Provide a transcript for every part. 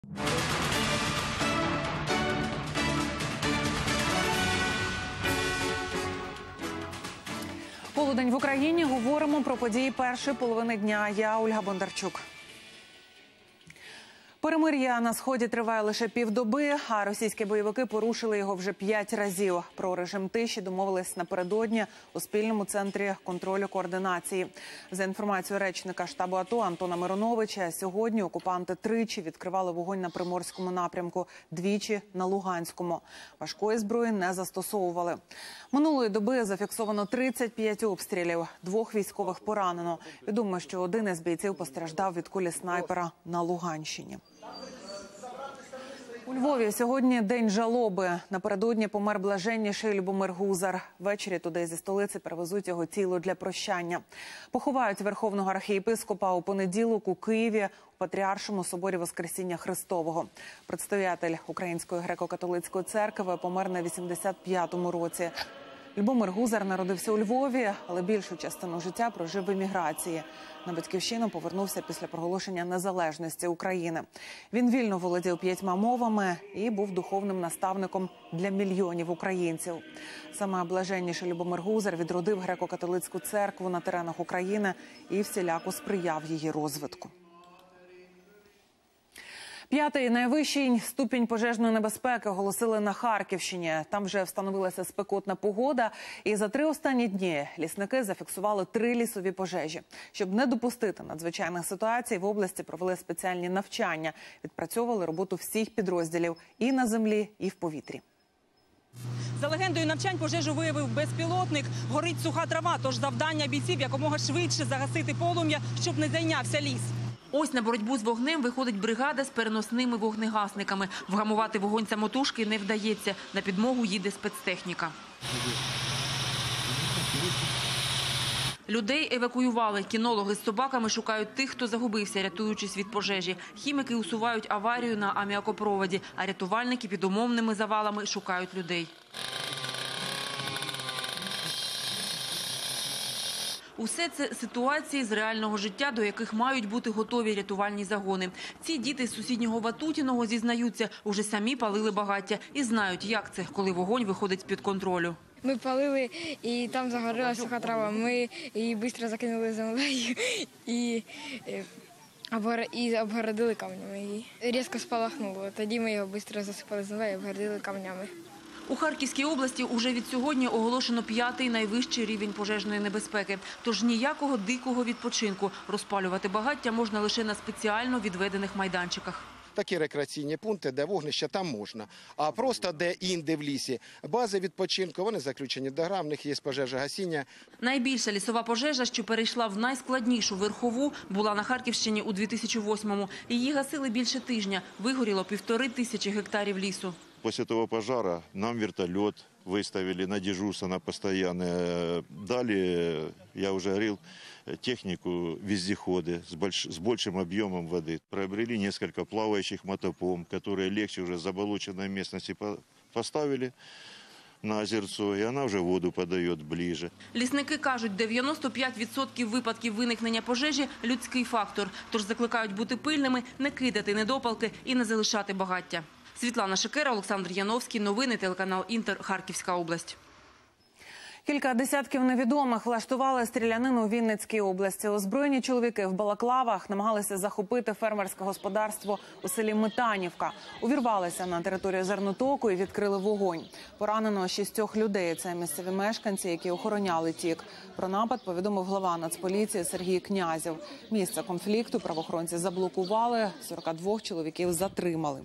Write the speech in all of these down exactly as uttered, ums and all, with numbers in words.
Полудень в Україні. Говоримо про події першої половини дня. Я Ольга Бондарчук. Перемир'я на Сході триває лише півдоби, а російські бойовики порушили його вже п'ять разів. Про режим тиші домовились напередодні у спільному центрі контролю координації. За інформацією речника штабу АТО Антона Мироновича, сьогодні окупанти тричі відкривали вогонь на Приморському напрямку, двічі на Луганському. Важкої зброї не застосовували. Минулої доби зафіксовано тридцять п'ять обстрілів, двох військових поранено. Відомо, що один із бійців постраждав від кулі снайпера на Луганщині. У Львові сьогодні день жалоби. Напередодні помер блаженніший Любомир Гузар. Ввечері туди зі столиці перевезуть його тіло для прощання. Поховають верховного архієпископа у понеділок у Києві у Патріаршому соборі Воскресіння Христового. Предстоятель Української греко-католицької церкви помер на вісімдесят п'ятому році. Любомир Гузар народився у Львові, але більшу частину життя прожив в еміграції. На батьківщину повернувся після проголошення незалежності України. Він вільно володів п'ятьма мовами і був духовним наставником для мільйонів українців. Саме блаженніший Любомир Гузар відродив греко-католицьку церкву на теренах України і всіляко сприяв її розвитку. П'ятий найвищий ступінь пожежної небезпеки оголосили на Харківщині. Там вже встановилася спекотна погода. І за три останні дні лісники зафіксували три лісові пожежі. Щоб не допустити надзвичайних ситуацій, в області провели спеціальні навчання. Відпрацьовували роботу всіх підрозділів і на землі, і в повітрі. За легендою навчань пожежу виявив безпілотник. Горить суха трава, тож завдання бійців якомога швидше загасити полум'я, щоб не зайнявся ліс. Ось на боротьбу з вогнем виходить бригада з переносними вогнегасниками. Вгамувати вогонь самотужки не вдається. На підмогу їде спецтехніка. Людей евакуювали. Кінологи з собаками шукають тих, хто загубився, рятуючись від пожежі. Хіміки усувають аварію на аміакопроводі, а рятувальники під умовними завалами шукають людей. Усе це ситуації з реального життя, до яких мають бути готові рятувальні загони. Ці діти з сусіднього Ватутіного зізнаються, уже самі палили багаття і знають, як це, коли вогонь виходить з-під контролю. Ми палили, і там загорілася суха трава. Ми її швидко закинули землею і, і обгородили камнями. І різко спалахнуло. Тоді ми його швидко засипали землею і обгородили камнями. У Харківській області уже від сьогодні оголошено п'ятий найвищий рівень пожежної небезпеки. Тож ніякого дикого відпочинку. Розпалювати багаття можна лише на спеціально відведених майданчиках. Такі рекреаційні пункти, де вогнище, там можна. А просто де-інде в лісі, бази відпочинку, вони заключені до гра, в них є пожежогасіння. Найбільша лісова пожежа, що перейшла в найскладнішу верхову, була на Харківщині у дві тисячі восьмому. Її гасили більше тижня. Вигоріло півтори тисячі гектарів лісу. После этого пожара нам вертолет выставили на дежурство, на постоянное. Дали, я уже говорил, технику, вездеходы с, больш, с большим объемом воды. Приобрели несколько плавающих мотопомп, которые легче уже заболоченной местности поставили на озерцо, і вона вже воду подає ближче. Лісники кажуть, дев'яносто п'ять відсотків випадків виникнення пожежі – людський фактор. Тож закликають бути пильними, не кидати недопалки і не залишати багаття. Світлана Шикера, Олександр Яновський. Новини, телеканал Інтер, Харківська область. Кілька десятків невідомих влаштували стрілянину у Вінницькій області. Озброєні чоловіки в балаклавах намагалися захопити фермерське господарство у селі Митанівка. Увірвалися на територію зернотоку і відкрили вогонь. Поранено шістьох людей. Це місцеві мешканці, які охороняли тік. Про напад повідомив глава Нацполіції Сергій Князєв. Місце конфлікту правоохоронці заблокували, сорок два чоловіків затримали.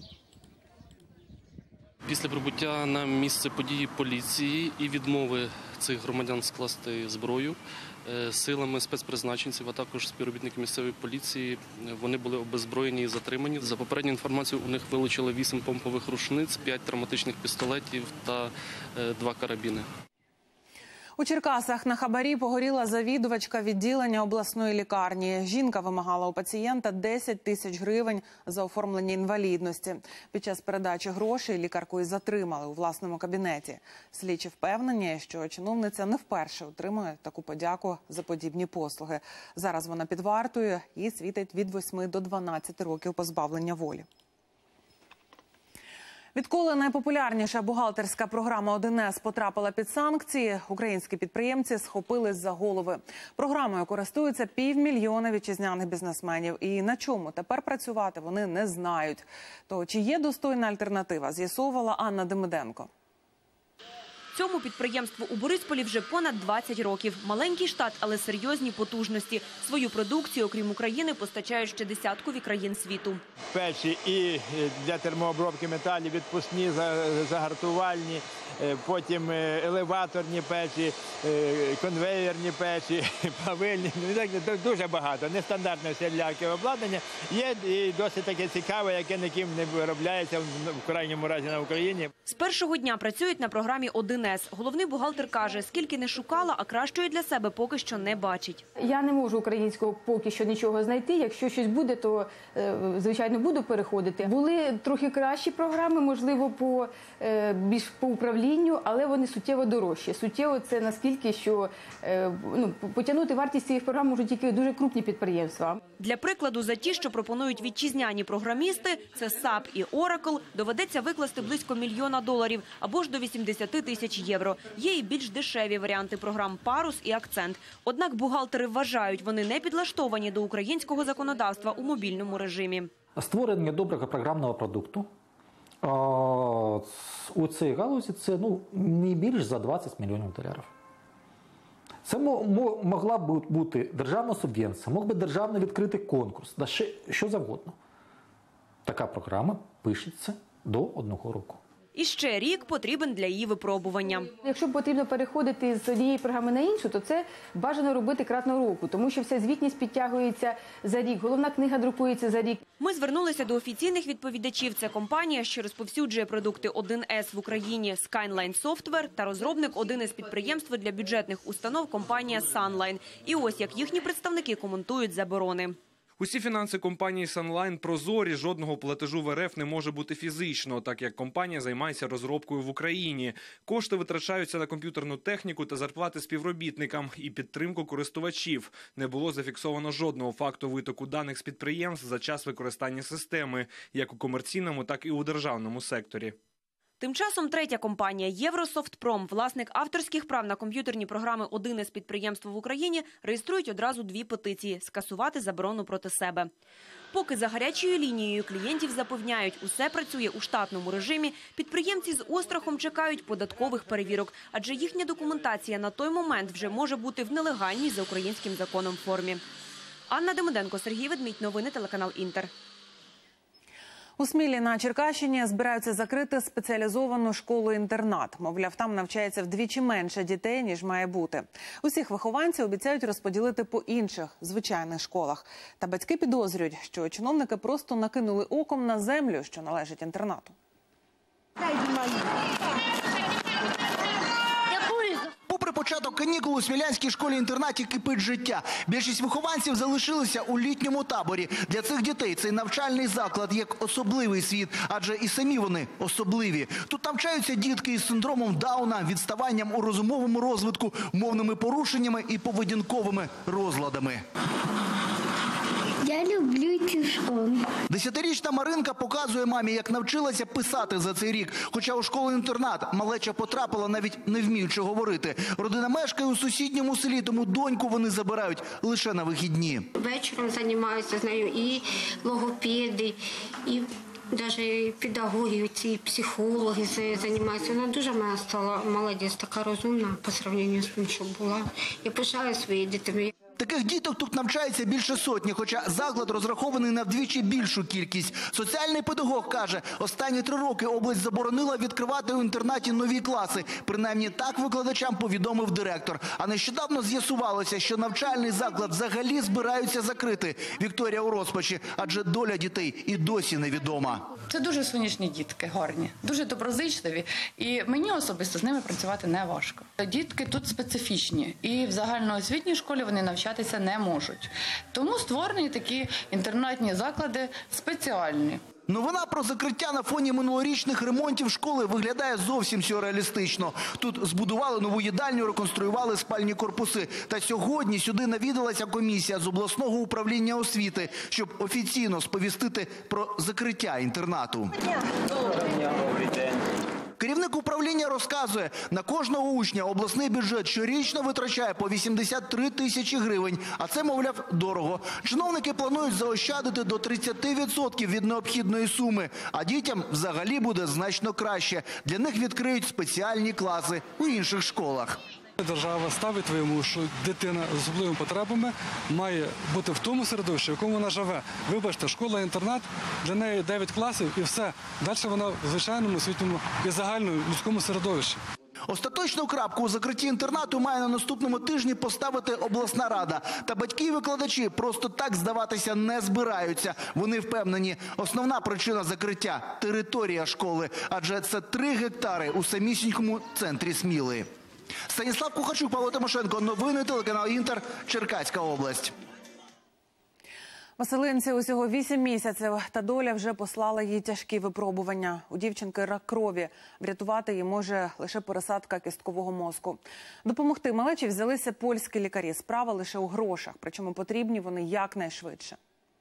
Після прибуття на місце події поліції і відмови цих громадян скласти зброю силами спецпризначенців, а також співробітників місцевої поліції, вони були обеззброєні і затримані. За попередньою інформацією, у них вилучили вісім помпових рушниць, п'ять травматичних пістолетів та два карабіни. У Черкасах на хабарі погоріла завідувачка відділення обласної лікарні. Жінка вимагала у пацієнта десять тисяч гривень за оформлення інвалідності. Під час передачі грошей лікарку і затримали у власному кабінеті. Слідчі впевнені, що чиновниця не вперше отримує таку подяку за подібні послуги. Зараз вона під вартою і світить від восьми до дванадцяти років позбавлення волі. Відколи найпопулярніша бухгалтерська програма один ес потрапила під санкції, українські підприємці схопились за голови. Програмою користуються півмільйона вітчизняних бізнесменів. І на чому тепер працювати вони не знають. То чи є достойна альтернатива, з'ясовувала Анна Демиденко. Цьому підприємству у Борисполі вже понад двадцять років. Маленький штат, але серйозні потужності. Свою продукцію, окрім України, постачають ще десяткові країн світу. Печі і для термообробки металів, відпускні, загартувальні, потім елеваторні печі, конвеєрні печі, павильні. Дуже багато. Нестандартне всіляке обладнання. Є і досить таке цікаве, яке ніким не виробляється, в крайньому разі на Україні. З першого дня працюють на програмі один ес. Головний бухгалтер каже, скільки не шукала, а кращої для себе поки що не бачить. Я не можу українського поки що нічого знайти. Якщо щось буде, то, звичайно, буду переходити. Були трохи кращі програми, можливо, по, більш по управлінню, але вони суттєво дорожчі. Суттєво це наскільки, що ну, потягнути вартість цих програм можуть тільки дуже крупні підприємства. Для прикладу, за ті, що пропонують вітчизняні програмісти, це сап і Oracle, доведеться викласти близько мільйона доларів або ж до вісімдесяти тисяч євро. Є і більш дешеві варіанти програм «Парус» і «Акцент». Однак бухгалтери вважають, вони не підлаштовані до українського законодавства у мобільному режимі. Створення доброго програмного продукту у цій галузі – це ну, не більш за двадцять мільйонів доларів. Це могла б бути державна субвенція, мог би державний відкритий конкурс, да ще що завгодно. Така програма пишеться до одного року. І ще рік потрібен для її випробування. Якщо потрібно переходити з однієї програми на іншу, то це бажано робити кратно року, тому що вся звітність підтягується за рік, головна книга друкується за рік. Ми звернулися до офіційних відповідачів. Це компанія, що розповсюджує продукти один ес в Україні Skyline Software та розробник один ес підприємства для бюджетних установ компанія Sunline. І ось як їхні представники коментують заборони. Усі фінанси компанії Sunline прозорі, жодного платежу в ер еф не може бути фізично, так як компанія займається розробкою в Україні. Кошти витрачаються на комп'ютерну техніку та зарплати співробітникам і підтримку користувачів. Не було зафіксовано жодного факту витоку даних з підприємств за час використання системи, як у комерційному, так і у державному секторі. Тим часом третя компанія «Єврософтпром», власник авторських прав на комп'ютерні програми один ес підприємств в Україні, реєструють одразу дві петиції – скасувати заборону проти себе. Поки за гарячою лінією клієнтів запевняють, усе працює у штатному режимі, підприємці з острахом чекають податкових перевірок, адже їхня документація на той момент вже може бути в нелегальній за українським законом формі. Анна Демиденко, Сергій Ведмідь, новини телеканал «Інтер». У Смілі на Черкащині збираються закрити спеціалізовану школу-інтернат. Мовляв, там навчається вдвічі менше дітей, ніж має бути. Усіх вихованців обіцяють розподілити по інших, звичайних школах. Та батьки підозрюють, що чиновники просто накинули оком на землю, що належить інтернату. Попри початок канікул у смілянській школі-інтернаті кипить життя. Більшість вихованців залишилися у літньому таборі. Для цих дітей цей навчальний заклад як особливий світ, адже і самі вони особливі. Тут навчаються дітки із синдромом Дауна, відставанням у розумовому розвитку, мовними порушеннями і поведінковими розладами. Я люблю цю школу. Десятирічна Маринка показує мамі, як навчилася писати за цей рік. Хоча у школу-інтернат малеча потрапила, навіть не вміючи говорити. Родина мешкає у сусідньому селі, тому доньку вони забирають лише на вихідні. Вечором займаються з нею і логопеди, і навіть педагоги, ці психологи займаються. Вона дуже моя стала молодець, така розумна по сравненню з тим, що була. Я пишаю своїми дітьми. Таких діток тут навчається більше сотні, хоча заклад розрахований на вдвічі більшу кількість. Соціальний педагог каже, останні три роки область заборонила відкривати у інтернаті нові класи. Принаймні так викладачам повідомив директор. А нещодавно з'ясувалося, що навчальний заклад взагалі збираються закрити. Вікторія у розпачі, адже доля дітей і досі невідома. Це дуже сонячні дітки, гарні, дуже доброзичливі. І мені особисто з ними працювати не важко. Дітки тут специфічні. І в загальноосвітній школі вони навчатися не можуть. Тому створені такі інтернатні заклади спеціальні. Новина про закриття на фоні минулорічних ремонтів школи виглядає зовсім сюрреалістично. Тут збудували нову їдальню, реконструювали спальні корпуси. Та сьогодні сюди навідалася комісія з обласного управління освіти, щоб офіційно сповістити про закриття інтернату. Керівник управління розказує, на кожного учня обласний бюджет щорічно витрачає по вісімдесят три тисячі гривень, а це, мовляв, дорого. Чиновники планують заощадити до тридцяти відсотків від необхідної суми, а дітям взагалі буде значно краще. Для них відкриють спеціальні класи у інших школах. Держава ставить вимогу, що дитина з особливими потребами має бути в тому середовищі, в якому вона живе. Вибачте, школа-інтернат, для неї дев'ять класів і все. Далі вона в звичайному освітньому і загальному людському середовищі. Остаточну крапку у закритті інтернату має на наступному тижні поставити обласна рада. Та батьки і викладачі просто так здаватися не збираються. Вони впевнені, основна причина закриття – територія школи. Адже це три гектари у самісінькому центрі Сміли. Станіслав Кухарчук, Павло Тимошенко. Новини, телеканал «Інтер», Черкаська область. Василинці усього вісім місяців, та доля вже послала їй тяжкі випробування. У дівчинки рак крові. Врятувати її може лише пересадка кісткового мозку. Допомогти малечі взялися польські лікарі. Справа лише у грошах, причому потрібні вони якнайшвидше.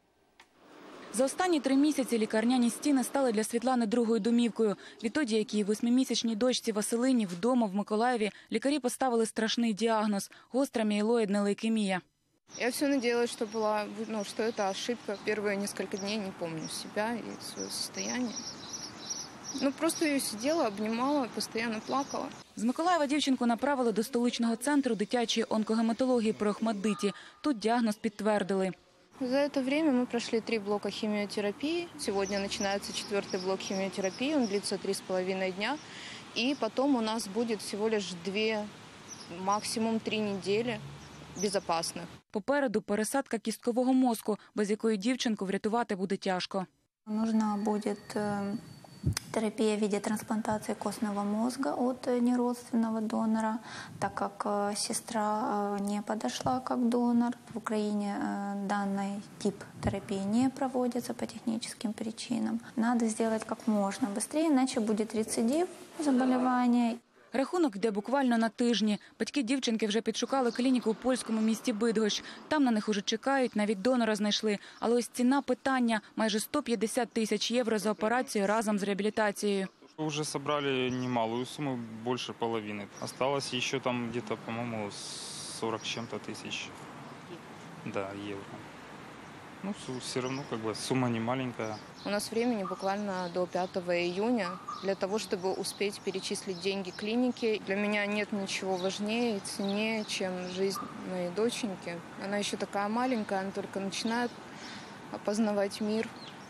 За останні три місяці лікарняні стіни стали для Світлани другою домівкою. Відтоді, як її восьмимісячній дочці Василині вдома в Миколаєві лікарі поставили страшний діагноз – гостра мієлоїдна лейкемія. Я все надеялась, что была, ну, что это ошибка. Первые несколько дней не помню себя и свое состояние. Ну, просто ее сидела, обнимала, постоянно плакала. З Миколаєва дівчинку направили до столичного центру дитячої онкогематології при Охмаддиті. Тут діагноз підтвердили. За это время мы прошли три блока химиотерапии. Сегодня начинается четвертый блок химиотерапии, он длится три с половиной дня. И потом у нас будет всего лишь две, максимум три недели безопасных. Попереду пересадка кісткового мозку, без якої дівчинку врятувати буде тяжко. Нужна будет терапия в виде трансплантации костного мозга от неродственного донора, так как сестра не подошла как донор. В Украине данный тип терапии не проводится по техническим причинам. Надо сделать как можно быстрее, иначе будет рецидив заболевания. Рахунок йде буквально на тижні. Батьки дівчинки вже підшукали клініку у польському місті Бидгощ. Там на них уже чекають, навіть донора знайшли. Але ось ціна питання – майже сто п'ятдесят тисяч євро за операцію разом з реабілітацією. Уже собрали немалую сумму, больше половины. Осталось еще там где-то, по-моему, сорок с чем-то тысяч. Да, евро. Ну, все равно как бы сумма не маленькая. У нас времени буквально до пятого июня для того, чтобы успеть перечислить деньги клинике. Для меня нет ничего важнее и ценнее, чем жизнь моей доченьки. Она еще такая маленькая, она только начинает опознавать мир.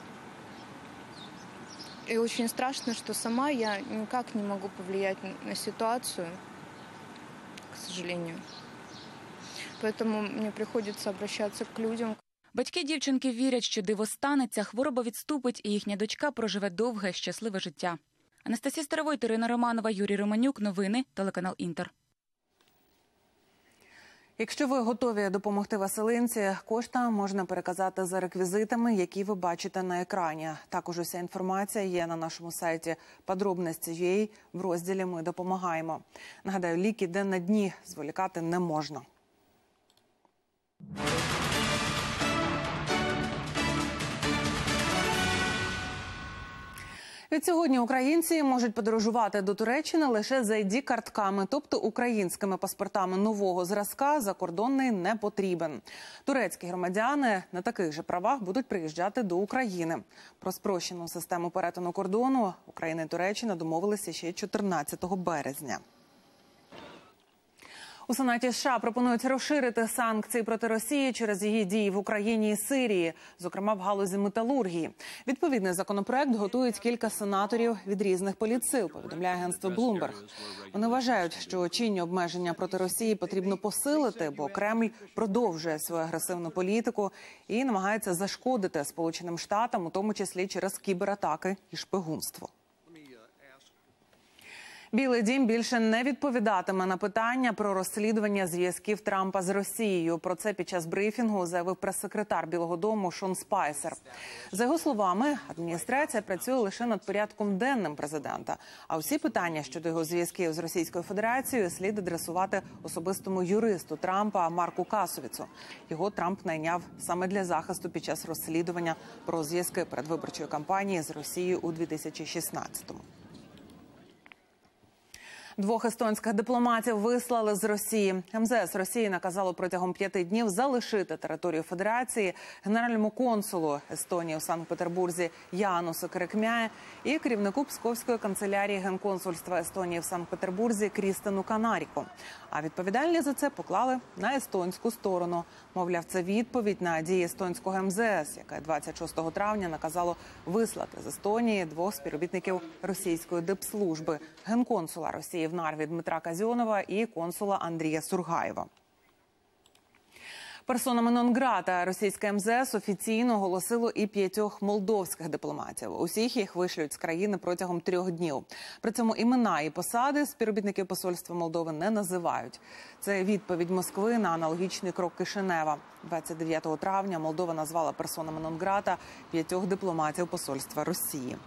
И очень страшно, что сама я никак не могу повлиять на ситуацию, к сожалению. Поэтому мне приходится обращаться к людям. Батьки дівчинки вірять, що диво станеться, хвороба відступить і їхня дочка проживе довге, щасливе життя. Анастасія Старовойт, Ірина Романова, Юрій Романюк. Новини, телеканал «Інтер». Якщо ви готові допомогти Василинці, кошти можна переказати за реквізитами, які ви бачите на екрані. Також уся інформація є на нашому сайті подробності крапка ю а в розділі «Ми допомагаємо». Нагадаю, ліки день на дні, зволікати не можна. Відсьогодні українці можуть подорожувати до Туреччини лише з ай ді-картками, тобто українськими паспортами нового зразка закордонний не потрібен. Турецькі громадяни на таких же правах будуть приїжджати до України. Про спрощену систему перетину кордону Україна і Туреччина домовилися ще чотирнадцятого березня. У Сенаті США пропонують розширити санкції проти Росії через її дії в Україні і Сирії, зокрема в галузі металургії. Відповідний законопроект готують кілька сенаторів від різних політсил, повідомляє агентство Bloomberg. Вони вважають, що чинні обмеження проти Росії потрібно посилити, бо Кремль продовжує свою агресивну політику і намагається зашкодити Сполученим Штатам, у тому числі через кібератаки і шпигунство. Білий дім більше не відповідатиме на питання про розслідування зв'язків Трампа з Росією. Про це під час брифінгу заявив прес-секретар Білого дому Шон Спайсер. За його словами, адміністрація працює лише над порядком денним президента. А усі питання щодо його зв'язків з Російською Федерацією слід адресувати особистому юристу Трампа Марку Касовіцу. Його Трамп найняв саме для захисту під час розслідування про зв'язки передвиборчої кампанії з Росією у дві тисячі шістнадцятому. Двох естонських дипломатів вислали з Росії. ем зе ес Росії наказало протягом п'яти днів залишити територію Федерації генеральному консулу Естонії у Санкт-Петербурзі Янусу Керекмяє і керівнику Псковської канцелярії Генконсульства Естонії в Санкт-Петербурзі Крістену Канаріку. А відповідальність за це поклали на естонську сторону. Мовляв, це відповідь на дії естонського ем зе ес, яке двадцять шостого травня наказало вислати з Естонії двох співробітників російської дипслужби – генконсула Росії в Нарві Дмитра Казьонова і консула Андрія Сургаєва. Персонами нон-грата російське ем зе ес офіційно оголосило і п'ятьох молдовських дипломатів. Усіх їх вишлють з країни протягом трьох днів. При цьому імена і посади співробітників посольства Молдови не називають. Це відповідь Москви на аналогічний крок Кишинева. двадцять дев'ятого травня Молдова назвала персонами нон-грата п'ятьох дипломатів посольства Росії.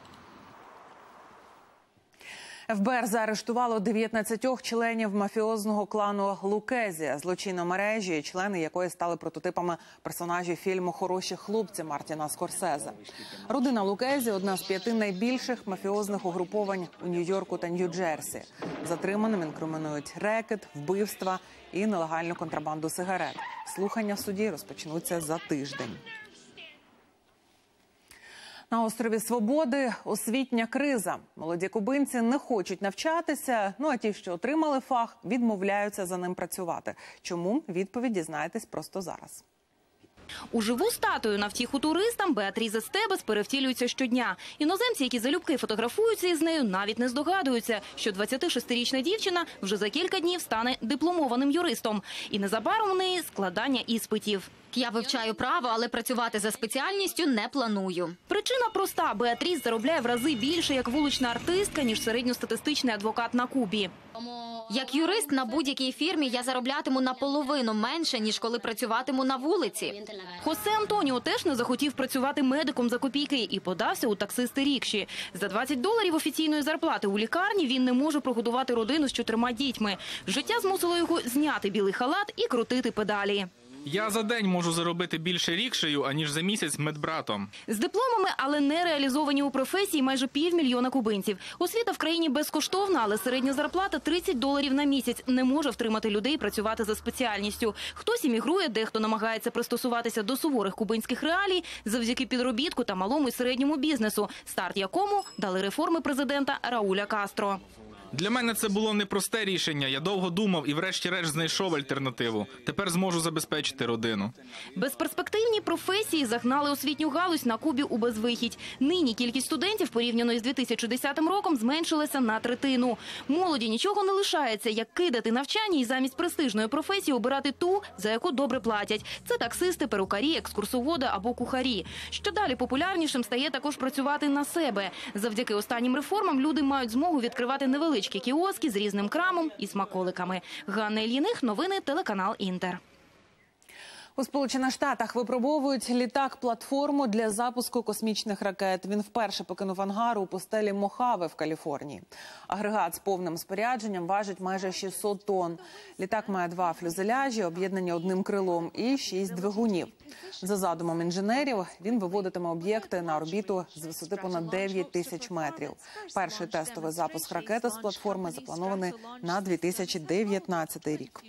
еф бе ер заарештувало дев'ятнадцятьох членів мафіозного клану Лукезі, злочинної мережі, члени якої стали прототипами персонажів фільму «Хороші хлопці» Мартіна Скорсезе. Родина Лукезі – одна з п'яти найбільших мафіозних угруповань у Нью-Йорку та Нью-Джерсі. Затриманим інкримінують рекет, вбивства і нелегальну контрабанду сигарет. Слухання в суді розпочнуться за тиждень. На острові Свободи освітня криза. Молоді кубинці не хочуть навчатися, ну а ті, що отримали фах, відмовляються за ним працювати. Чому? Відповідь дізнаєтесь просто зараз. У живу статую на втіху туристам Беатріза Стебес перевтілюється щодня. Іноземці, які залюбки фотографуються із нею, навіть не здогадуються, що двадцятишестирічна дівчина вже за кілька днів стане дипломованим юристом. І незабаром у неї складання іспитів. Я вивчаю право, але працювати за спеціальністю не планую. Причина проста. Беатріз заробляє в рази більше як вулична артистка, ніж середньостатистичний адвокат на Кубі. Як юрист на будь-якій фірмі я зароблятиму наполовину менше, ніж коли працюватиму на вулиці. Хосе Антоніо теж не захотів працювати медиком за копійки і подався у таксисти рікші. За двадцять доларів офіційної зарплати у лікарні він не може прогодувати родину з чотирма дітьми. Життя змусило його зняти білий халат і крутити педалі. Я за день можу заробити більше рікшею, аніж за місяць медбратом. З дипломами, але не реалізовані у професії майже півмільйона кубинців. Освіта в країні безкоштовна, але середня зарплата тридцять доларів на місяць не може втримати людей працювати за спеціальністю. Хтось іммігрує, дехто намагається пристосуватися до суворих кубинських реалій завдяки підробітку та малому і середньому бізнесу, старт якому дали реформи президента Рауля Кастро. Для мене це було непросте рішення. Я довго думав і врешті-решт знайшов альтернативу. Тепер зможу забезпечити родину. Безперспективні професії загнали освітню галузь на Кубі у безвихідь. Нині кількість студентів порівняно із дві тисячі десятим роком зменшилася на третину. Молоді нічого не лишається, як кидати навчання і замість престижної професії обирати ту, за яку добре платять. Це таксисти, перукарі, екскурсоводи або кухарі. Що далі популярнішим стає також працювати на себе. Завдяки останнім реформам люди мають змогу відкривати невеличкі кіоски з різним крамом і смаколиками. Ганна Ільїних, новини, телеканал «Інтер». У Сполучених Штатах випробовують літак-платформу для запуску космічних ракет. Він вперше покинув ангар у пустелі Мохаве в Каліфорнії. Агрегат з повним спорядженням важить майже шістсот тонн. Літак має два фюзеляжі, об'єднані одним крилом, і шість двигунів. За задумом інженерів, він виводитиме об'єкти на орбіту з висоти понад дев'ять тисяч метрів. Перший тестовий запуск ракети з платформи запланований на дві тисячі дев'ятнадцятий рік.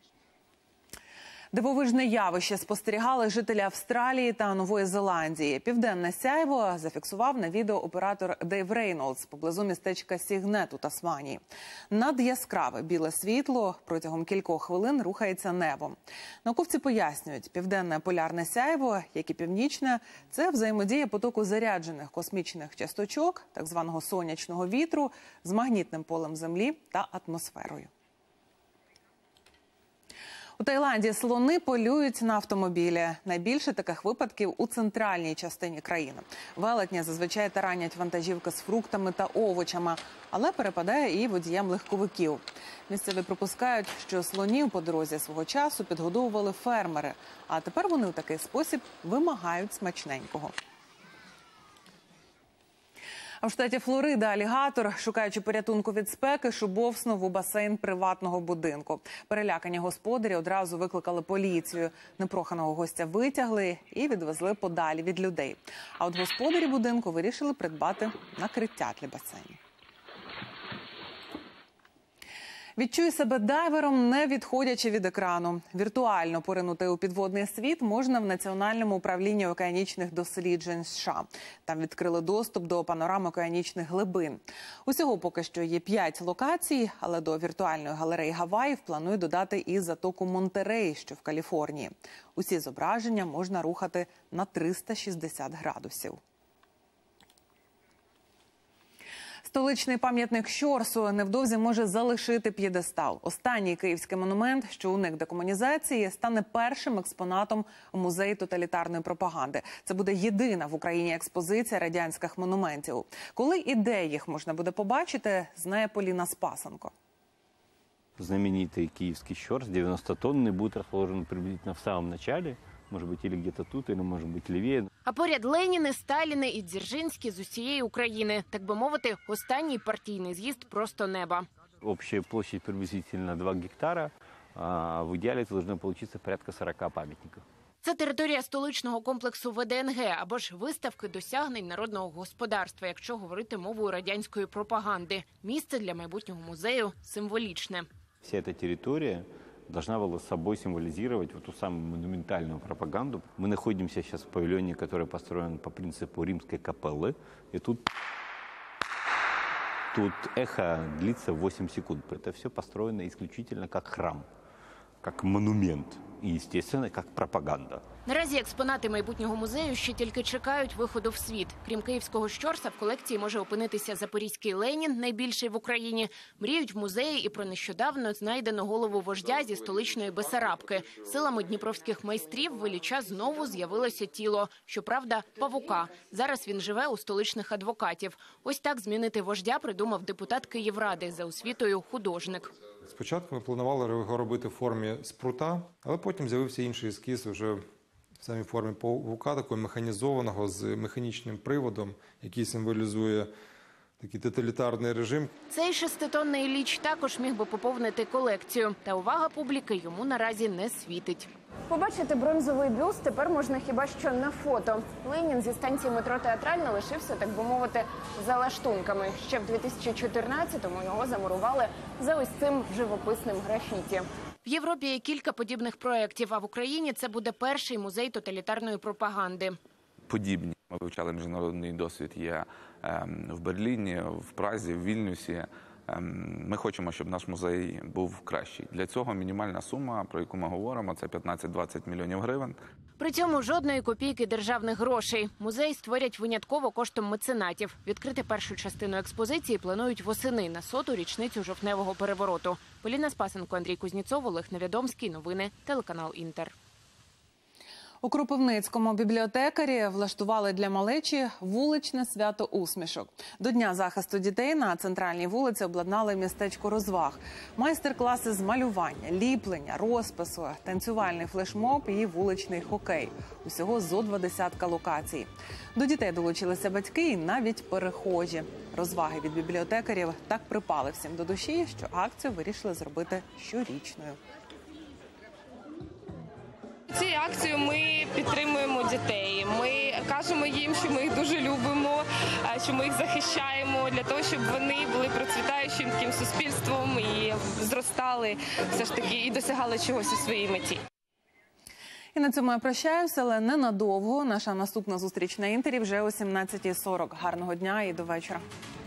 Дивовижне явище спостерігали жителі Австралії та Нової Зеландії. Південне сяйво зафіксував на відео оператор Дейв Рейнолдс поблизу містечка Сігнет у Тасманії. Надяскраве біле світло протягом кількох хвилин рухається небом. Науковці пояснюють, південне полярне сяйво, як і північне, це взаємодія потоку заряджених космічних часточок, так званого сонячного вітру, з магнітним полем Землі та атмосферою. У Таїланді слони полюють на автомобілі. Найбільше таких випадків у центральній частині країни. Велетні зазвичай таранять вантажівки з фруктами та овочами, але перепадає і водіям легковиків. Місцеві припускають, що слонів по дорозі свого часу підгодовували фермери, а тепер вони у такий спосіб вимагають смачненького. А в штаті Флорида алігатор, шукаючи порятунку від спеки, шубовснув у басейн приватного будинку. Перелякані господарі одразу викликали поліцію. Непроханого гостя витягли і відвезли подалі від людей. А от господарі будинку вирішили придбати накриття для басейну. Відчуй себе дайвером, не відходячи від екрану. Віртуально поринути у підводний світ можна в Національному управлінні океанічних досліджень США. Там відкрили доступ до панорам океанічних глибин. Усього поки що є п'ять локацій, але до віртуальної галереї Гаваїв планують додати і затоку Монтерей, що в Каліфорнії. Усі зображення можна рухати на триста шістдесят градусів. Столичний пам'ятник Щорсу невдовзі може залишити п'єдестал. Останній київський монумент, що уник декомунізації, стане першим експонатом у музеї тоталітарної пропаганди. Це буде єдина в Україні експозиція радянських монументів. Коли і де їх можна буде побачити, знає Поліна Спасенко. Знаменитый киевский Щорс, девяносто-тонный, будет расположен приблизительно в самом начале. Може бути, или где-то тут, или, може бути, лівіє. А поряд Леніни, Сталіни і Дзержинські з усієї України. Так би мовити, останній партійний з'їзд просто неба. Общая площадь приблизительно два гектара, а в ідеалі це должно получиться порядка сорока пам'ятників. Це територія столичного комплексу В Д Н Г, або ж виставки досягнень народного господарства, якщо говорити мовою радянської пропаганди. Місце для майбутнього музею символічне. Вся ця територія должна была собой символизировать вот ту самую монументальную пропаганду. Мы находимся сейчас в павильоне, который построен по принципу римской капеллы. И тут, тут эхо длится восемь секунд. Это все построено исключительно как храм, как монумент и, естественно, как пропаганда. Наразі експонати майбутнього музею ще тільки чекають виходу в світ. Крім київського Щорса, в колекції може опинитися запорізький Ленін, найбільший в Україні. Мріють в музеї і про нещодавно знайдену голову вождя зі столичної Бесарабки. Силами дніпровських майстрів в Ілліча знову з'явилося тіло. Щоправда, павука. Зараз він живе у столичних адвокатів. Ось так змінити вождя придумав депутат Київради, за освітою художник. Спочатку ми планували його робити в формі спрута, але потім з'явився інший ескіз вже в самій формі павука, такого механізованого, з механічним приводом, який символізує такий тоталітарний режим. Цей шеститонний Ілліч також міг би поповнити колекцію. Та увага публіки йому наразі не світить. Побачити бронзовий бюст тепер можна хіба що на фото. Ленін зі станції метро Театральна лишився, так би мовити, за лаштунками. Ще в дві тисячі чотирнадцятому його замурували за ось цим живописним графіті. В Європі є кілька подібних проєктів, а в Україні це буде перший музей тоталітарної пропаганди. Подібні. Ми вивчали міжнародний досвід є в Берліні, в Празі, в Вільнюсі. Ми хочемо, щоб наш музей був кращий. Для цього мінімальна сума, про яку ми говоримо, це п'ятнадцять-двадцять мільйонів гривень. При цьому жодної копійки державних грошей. Музей створять винятково коштом меценатів. Відкрити першу частину експозиції планують восени на соту річницю жовтневого перевороту. Поліна Спасенко, Андрій Кузнєцов, Олег Невідомський. Новини, телеканал Інтер. У Кропивницькому бібліотекарі влаштували для малечі вуличне свято усмішок. До Дня захисту дітей на центральній вулиці обладнали містечко розваг. Майстер-класи з малювання, ліплення, розпису, танцювальний флешмоб і вуличний хокей. Усього зо два десятка локацій. До дітей долучилися батьки і навіть перехожі. Розваги від бібліотекарів так припали всім до душі, що акцію вирішили зробити щорічною. Цією акцією ми підтримуємо дітей. Ми кажемо їм, що ми їх дуже любимо, що ми їх захищаємо для того, щоб вони були процвітаючим таким суспільством і зростали все ж таки і досягали чогось у своїй меті. І на цьому я прощаюся, але ненадовго. Наша наступна зустріч на Інтері вже о сімнадцятій сорок. Гарного дня і до вечора.